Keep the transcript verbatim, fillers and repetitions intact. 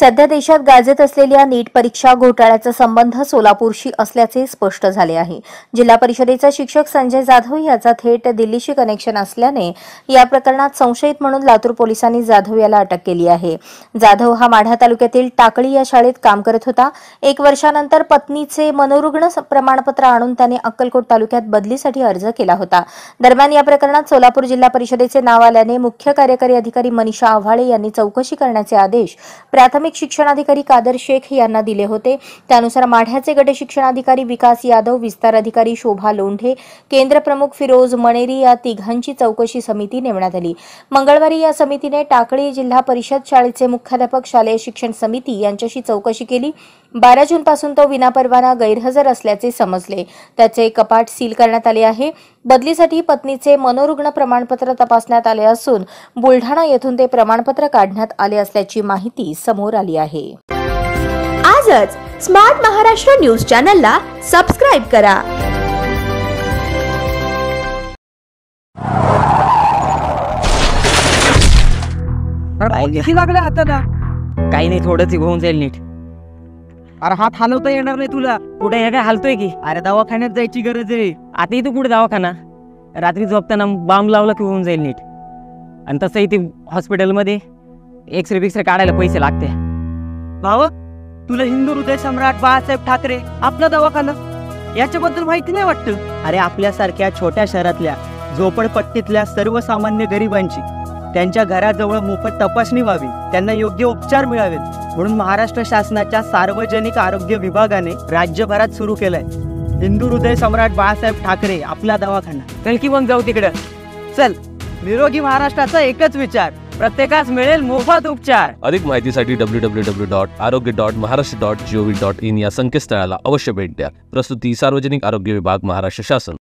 सध्या देशात गाजत असलेल्या नीट परीक्षा घोटाळ्याचा संबंध सोलापूरशी असल्याचे स्पष्ट झाले आहे। जिल्हा परिषदेचा शिक्षक संजय जाधव याचा थेट दिल्लीशी कनेक्शन असल्याने या प्रकरणात संशयित म्हणून लातूर पोलिसांनी जाधव याला अटक केली आहे। जाधव हा माढा तालुक्यातील टाकळी या शाळेत काम करत होता। एक वर्षानंतर पत्नीचे मनोरुग्ण प्रमाणपत्र आणून त्याने अक्कलकोट तालुक्यात बदलीसाठी अर्ज केला होता। दरम्यान या प्रकरणात सोलापूर जिल्हा परिषदेचे नाव आल्याने मुख्य कार्यकारी अधिकारी मनीषा आव्हाळे यांनी चौकशी करण्याचे आदेश प्राथमिक शिक्षणाधिकारी कादर शेख यांना दिले होते। त्यानुसार माढ्याचे गट शिक्षणाधिकारी विकास यादव, विस्तार अधिकारी शोभा लोंढे, केंद्र प्रमुख फिरोज मणेरी या तिघांची चौकशी समिती नेमण्यात आली। मंगळवारी या समितीने टाकळी जिल्हा परिषद शाळेचे मुख्याध्यापक, शालेय शिक्षण समिती यांच्याशी चौकशी केली। बारा जून पासून तो विनापरवाना गैरहजर असल्याचे समजले। त्याचे कपाट सील करण्यात आले आहे। बदलीसाठी पत्नीचे मनोरुग्ण प्रमाणपत्र तपासण्यात आले असून बुलढाणा येथून ते प्रमाणपत्र काढण्यात आले असल्याची माहिती समोर आली आहे। आजच स्मार्ट महाराष्ट्र न्यूज चॅनलला सबस्क्राइब करा। किती लागले हाताला? काही नाही, थोडंच होऊन जाईल नीट। अरे हात हलवता येणार नाही तुला। कुठे हे काय हालतोय की? अरे दवाखान्यात जायची गरज आहे। आता इथं कुठे दवाखाना? रात्री झोपताना बांब लावला की होऊन जाईल नीट। आणि तसं इथे हॉस्पिटलमध्ये एक्सरे बिक्सरे काढायला पैसे लागते। भाऊ, तुला हिंदू हृदय सम्राट बाळासाहेब ठाकरे आपला दवाखाना याच्याबद्दल माहिती नाही वाटतं? अरे आपल्यासारख्या छोट्या शहरातल्या झोपडपट्टीतल्या सर्वसामान्य गरिबांची त्यांच्या घराजवळ मोफत तपासणी व्हावी, त्यांना योग्य उपचार मिळावेत म्हणून महाराष्ट्र शासनाच्या सार्वजनिक आरोग्य विभागाने राज्यभरात सुरू केलंय हिंदू हृदय सम्राट बाळासाहेब ठाकरे आपला दवाखाना। चल की मग जाऊ तिकडं। चल, निरोगी महाराष्ट्राचा एकच विचार, प्रत्येकास मिळेल मोफत उपचार। अधिक माहितीसाठी W W W dot Arogya dot Maharashtra dot gov dot in या संकेतस्थळाला अवश्य भेट द्या। प्रस्तुती सार्वजनिक आरोग्य विभाग, महाराष्ट्र शासन।